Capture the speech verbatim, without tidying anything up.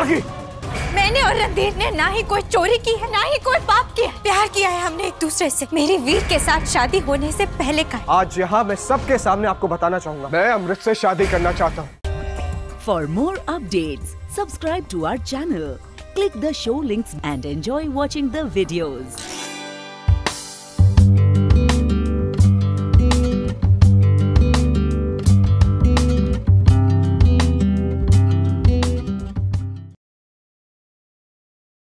की? मैंने और रणधीर ने ना ही कोई चोरी की है, ना ही कोई पाप किया। प्यार किया है हमने एक दूसरे से। मेरी वीर के साथ शादी होने से पहले का। आज यहाँ मैं सबके सामने आपको बताना चाहूंगा, मैं अमृत से शादी करना चाहता हूँ। For more updates, subscribe to our channel, click the show links and enjoy watching the videos.